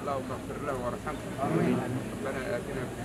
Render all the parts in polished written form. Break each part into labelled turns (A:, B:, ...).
A: اللهم اغفر له وارحمه ربنا آتنا في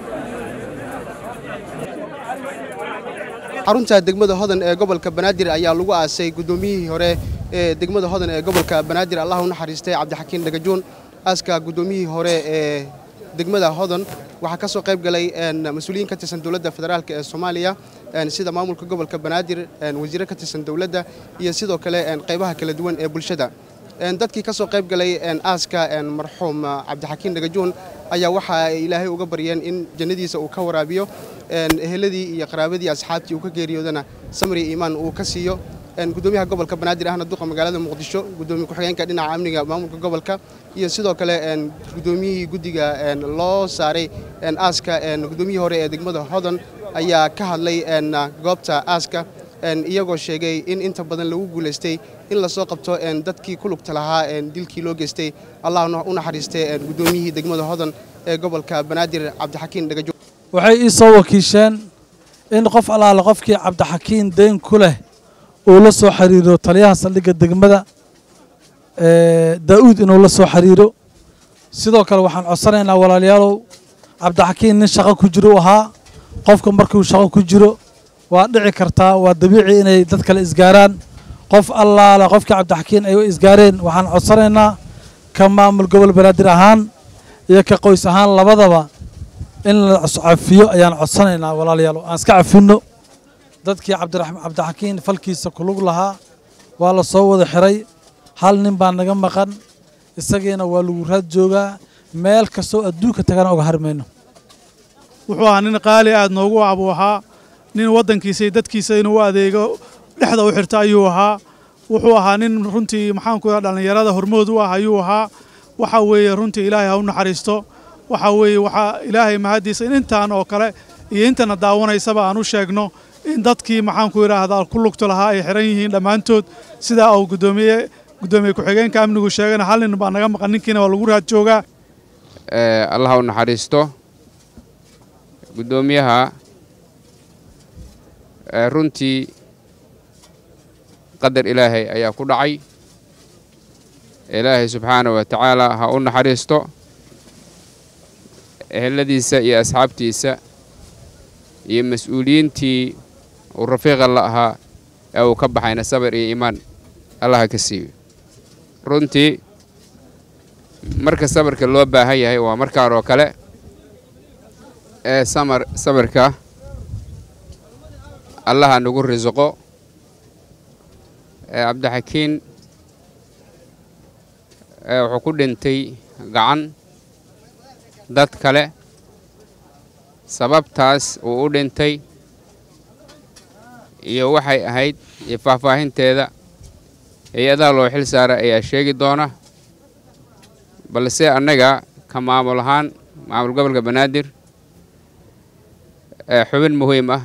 A: الدنيا
B: xarunta degmada Hodan ee gobolka Banaadir ayaa lagu aasay gudoomiyihii hore ee degmada Hodan ee gobolka Banaadir Allah u naxariistay Cabdixakiin Dhagajoon aaska gudoomiyihii hore ee degmada Hodan waxa ka soo qayb galay mas'uuliyiin ka tirsan dawladda federaalka ee Soomaaliya sida maamulka gobolka Banaadir wasiirka ka tirsan dawladda iyo sidoo kale qaybaha kala duwan ee bulshada dadkii ka soo qayb galay aaska marxuum Cabdixakiin Dhagajoon ayaa waxa Ilaahay uga baryeen in jannadiisa uu ka waraabiyo eheladii iyo qaraabadii asxaabtii uu ka geeriyoodana samri iimaan uu ka siiyo gudoomiyaha gobolka Banaadir ahna duqa magaalada Muqdisho gudoomiye ku xigeenka dhinaca amniga maamulka gobolka iyo sidoo kale gudoomiyihii gudiga loo saaray aaska gudoomiyihii hore ee degmada Hodan ayaa ka hadlay goobta aaska iyagoo sheegay in inta badan lagu guuleystay in la soo qabto dadkii ku lugta lahaa dilkii loo geystay Allah u naxariistay gudoomiyihii degmada Hodan ee gobolka Banaadir Cabdixakiin Dhagajoon
C: waxay ii soo wakiisheen in qof alaala qofkii Cabdixakiin deen ku leh oo la soo xiriiro taliyaha saldhigga degmada Daawud inuu la soo xiriiro sidoo kale waxaan codsanaynaa walaalayaalow Cabdixakiin nin shaqo ku jiro ahaa qofka markuu shaqo ku jiro waa dhici kartaa waa dabiici inay dad kale isgaaraan qof allaala qofkii Cabdixakiin ay isgaareen waxaan codsanaynaa ka maamul gobol Banaadir ahaan iyo ka qoys ahaan labadaba in la cafiyo ayaan codsanaynaa walaalayaal aan iska cafino dadkii Cabdixakiin falkiisa ku lug lahaa waa la soo wada xiray hal nin baa naga maqan isageena waa lagu raad joogaa meel kastoo adduunka tagana uga harmayno
D: wuxuu ahaa nin qaali aad noogu abu ahaa nin wadankiisa iyo dadkiisa inuu adeego dhexda u xirta ayuu ahaa wuxuu ahaa nin runtii maxaan ku dhalinyarada hormood u ah ayuu ahaa waxa weeye runtii Ilaahay ha u naxariisto waxa weeye waxa Ilaahay mahadiisa in intaan oo kale iyo intana daawanaysaba aan u sheegno in dadkii maxaan ku yiraahdaa ku lugto lahaa ay xiran yihiin dhamaantood sida uu gudoomiye ku xigeenka amnigu sheegana hal nin baa naga maqan ninkiina waa lagu raad joogaa
A: Allah u naxariisto gudoomiyaha runtii qadar Ilaahay ayaa ku dhacay Ilaahay subhanahu wa ta'ala ha u naxariisto eheladiisa iyo asxaabtiisa iyo mas'uuliyiintii uu rafiiqa la ahaa ee uu ka baxayna sabir iyo iimaan Allah ka siiyo runtii marka sabarka loo baahan yahay waa markaan oo kale ee sabarka Allah nagu rizqo Cabdixakiin wuxuu ku dhintay gacan dad kale sababtaas uu u dhintay iyo waxay ahayd faahfaahinteeda hay'adaha loo xil saaray ayaa sheegi doona balse annaga ka maamul ahaan maamul gobolka Banaadir xubin muhiim ah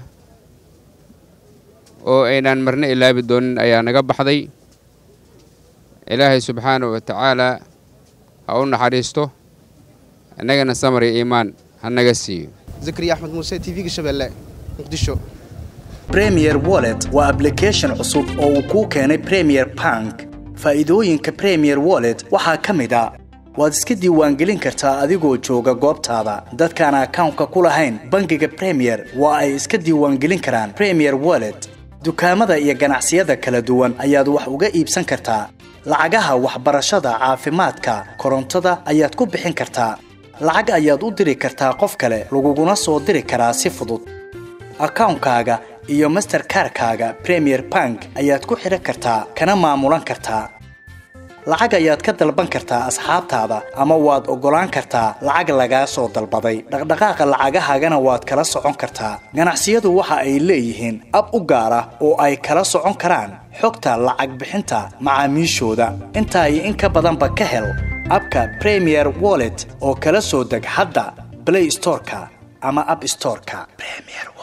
A: oo aynaan marna ilaabi doonin ayaa naga baxday Ilaahay subhanahu wa ta'ala ha u naxariisto annagana samri iimaan hanaga siiyo
B: Zakariya Ahmed Muuse TV Shabeelle Muqdisho
E: Premier Wallet waa application cusub oo uu ku keenay Premier Bank faa'iidooyinka Premier Wallet waxaa kamid ah waad iska diiwaangelin kartaa adigoo jooga goobtaada dadkaan account-ka ku lahayn bangiga Premier waa ay iska diiwaangelin karaan Premier Wallet dukaamada iyo ganacsiyada kala duwan ayaad wax uga iibsan kartaa lacagaha waxbarashada caafimaadka korontada ayaad ku bixin kartaa lacag ayaad u diri kartaa qof kale laguguna soo diri karaa si fudud account-kaaga iyo Mastercard-kaaga Premier Bank ayaad ku xiran kartaa kana maamulan kartaa lacag ayaad ka dalban kartaa asxaabtaada ama waad ogolaan kartaa lacag laga soo dalbaday dhaqdhaqaaqa lacagahaagana waad kala socon kartaa ganacsiyadu waxa ay leeyihiin ab u gaar ah oo ay kala socon karaan xogta lacag bixinta macaamiishooda inta ay in ka badanba ka hel abka Premier Wallet oo kala soo deg hadda Play Store-ka ama App Store-ka Premier